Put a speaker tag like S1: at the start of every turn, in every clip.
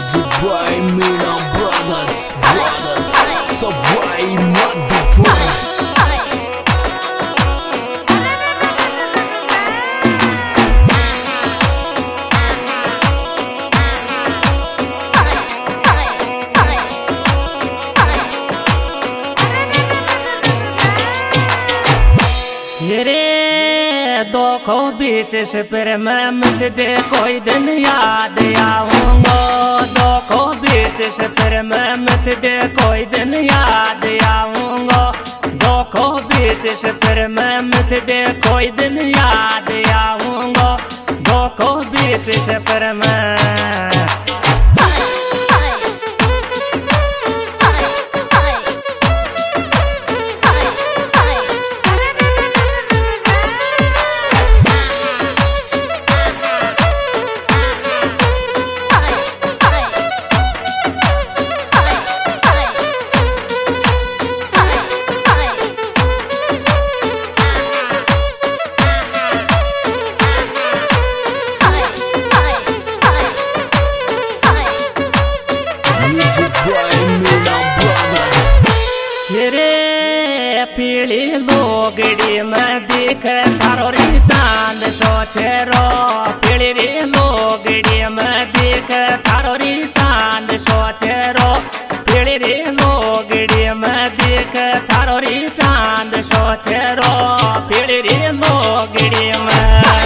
S1: Music by Mina Brothers, so why not the point?
S2: दुखों बीच से फिर मैं मिट दे कोई दिन याद आऊंगा। दुखों बीच से फिर मैं मिट दे कोई दिन याद आऊंगा। दुखों बीच से फिर मैं मिट दे कोई दिन याद आऊंगा। दुखों बीच से फिर मैं पीली लोगड़ी में दिख थारो री चांद सोचे रो। पीली री लोगड़ी में दिख थारो री चांद सोचे रो। पीली री लोगड़ी में दिख थारो री चांद सोचे रो। पीली री लोगड़ी में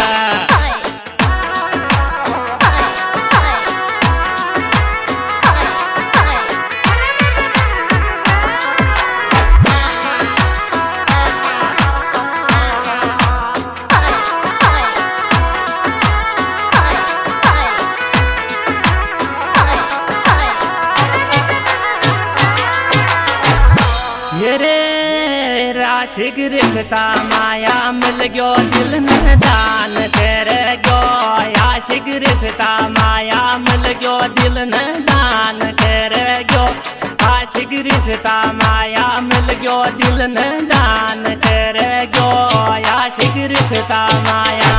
S2: आशिक रिश्ता माया मिल गयो दिल न जान तेरे गयो। आशिक रिश्ता माया मिल गयो दिल न जान तेरे गयो। आशिक रिश्ता माया मिल गयो दिल न जान तेरे गयो। आशिक रिश्ता माया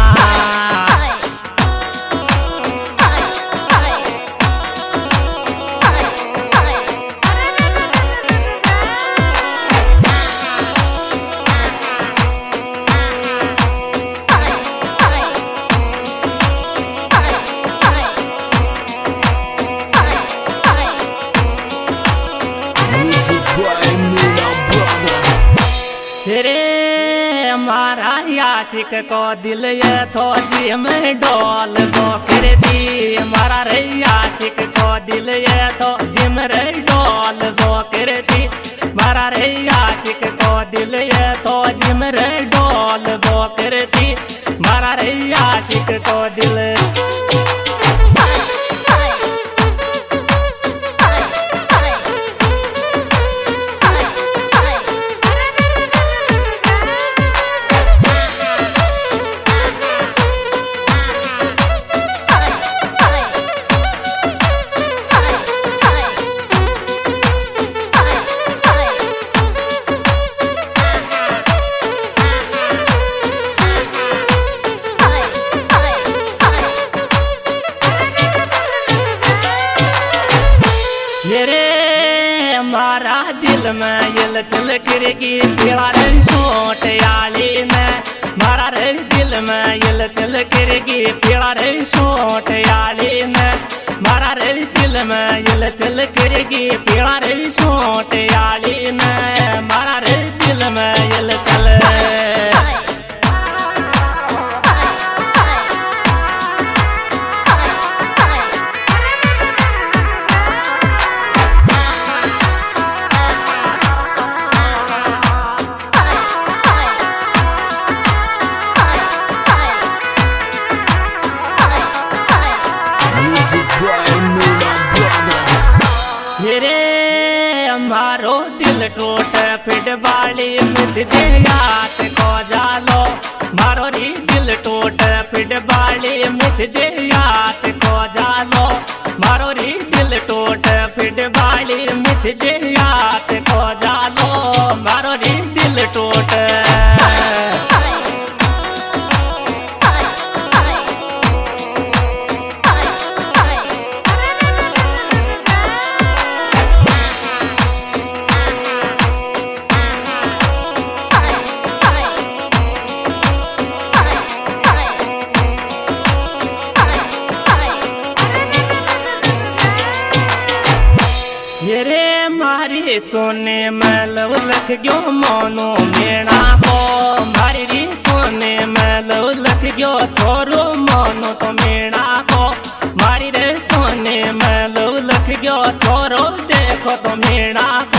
S2: हमारा आशिक को दिल ये तो जी में डोल दो कर दी। हमारा रे आशिक को दिल ये तो जिम रे डोल दो कर दी। हमारा रे आशिक को दिल ये तो जिम रे डोल दो कर दी। हमारा रे आशिक को दिल हमारा दिल में यल चल करेगी तेरा रे छोट आली में। हमारा रे दिल में यल चल करेगी तेरा रे छोट आली में। हमारा रे दिल में यल चल करेगी तेरा रे छोट आली में। हमारा रे दिल में यल चल हमारो दिल टूट फिट बाली मिट दे याद को जालो। मारो री दिल टूट फिट बाली मिट दे याद को जालो। मारो री दिल टूट फिट बाली मिट दे याद को जालो। मारो री दिल टूट रे मारी सोने में लव लख गयो मोनो मेणा को मारी री सोने में लव लख गयो छोरो मोनो तो मेणा को मारी रे सोने में लव लख गयो छोरो देखो तो मेणा को